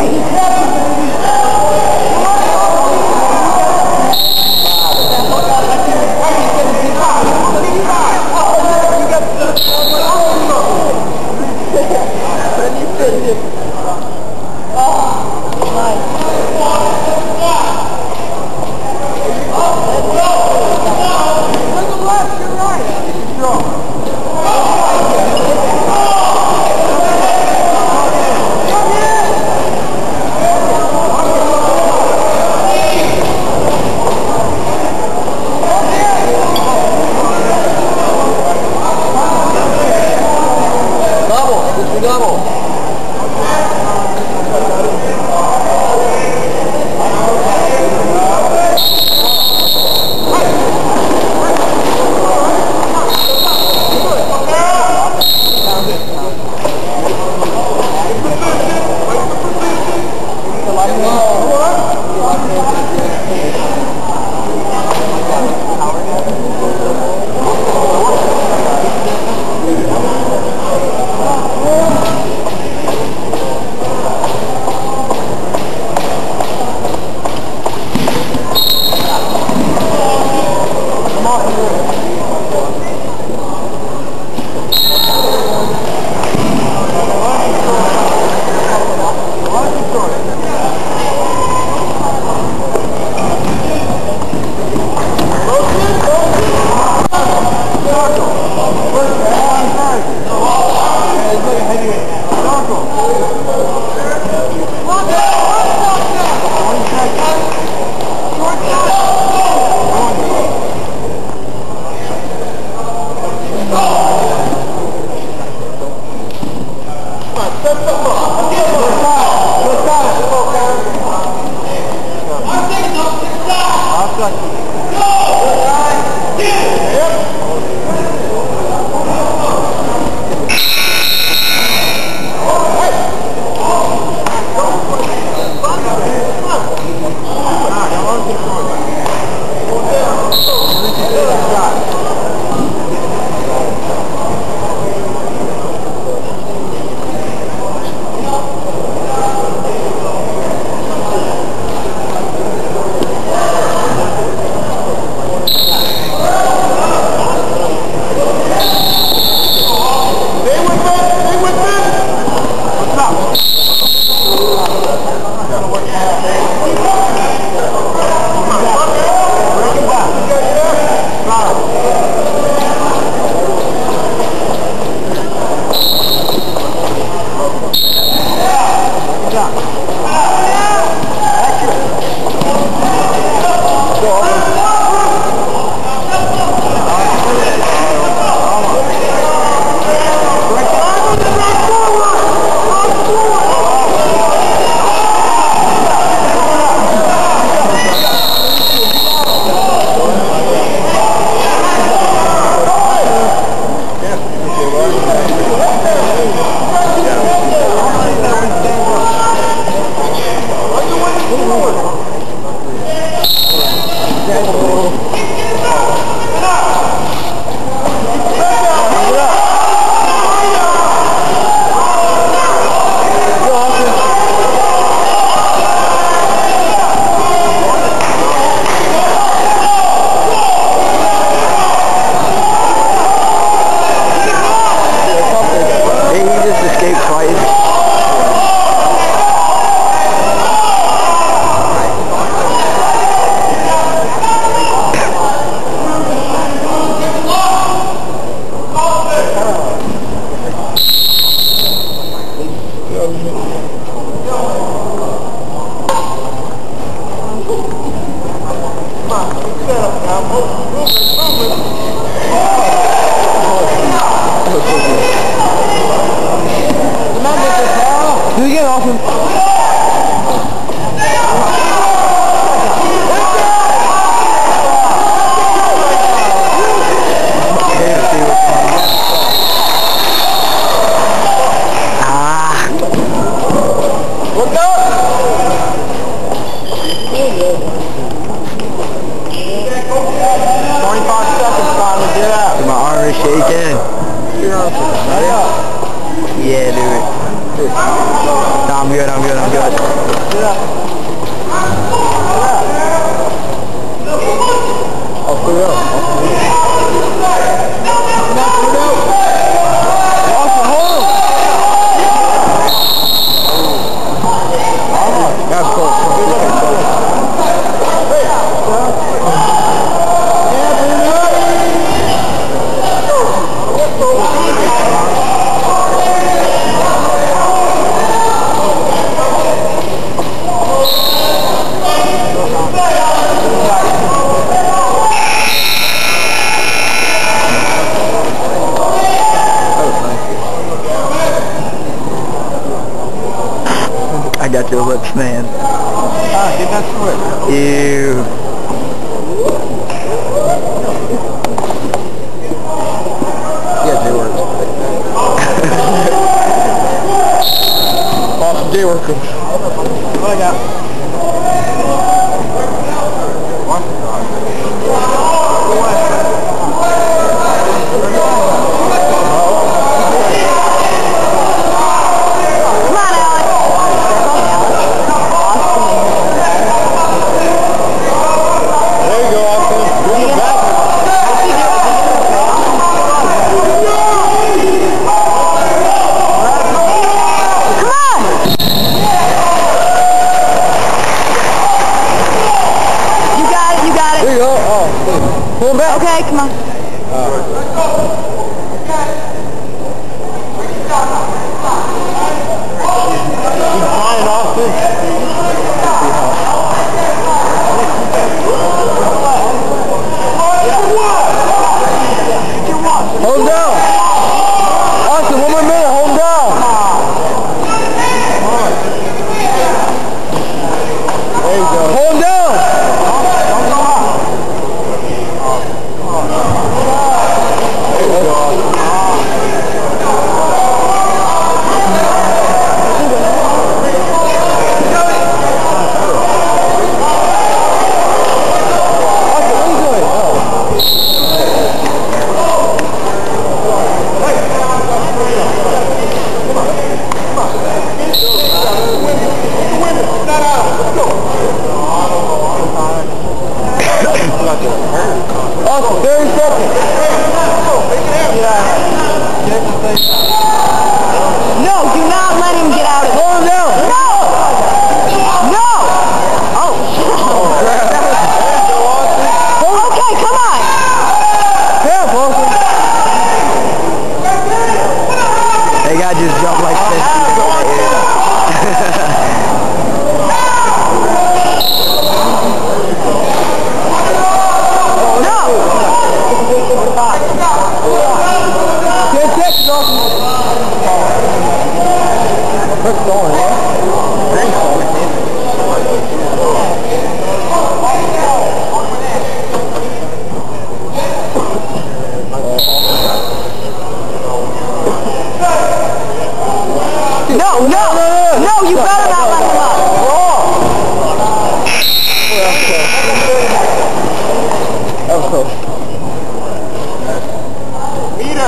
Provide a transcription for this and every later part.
Yeah, dude. No, I'm good. Oh, for real? That's cool. I got your lips, man. Get that switch. Ew. Yeah, J-Works. Awesome J-Workers. What I got? Pull him back. Okay, come on. He's flying off this. Hold him down. Austin, 1 more minute. Hold him down. There you go. Hold him down. Awesome, 30 seconds. No, do not let him get out of it. Hold him down. No! No! Oh. Okay, come on. Yeah, Austin. That guy just jumped like 10 feet in the air. No, you better not let him up. That was close. Meter.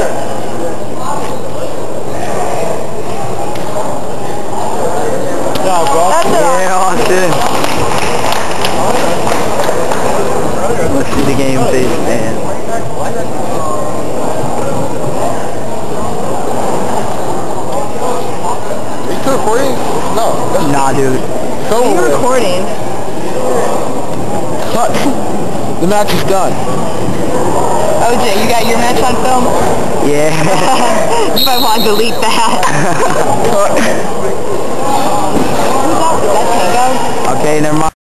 That's it. Yeah, Austin. Let's see the game face, man. Are you still recording? No. Nah, dude. So Are you recording? Hudson, the match is done. OJ, you got your match on film? Yeah. You might want to delete that. Who's that? Is that Tango? Okay, never mind.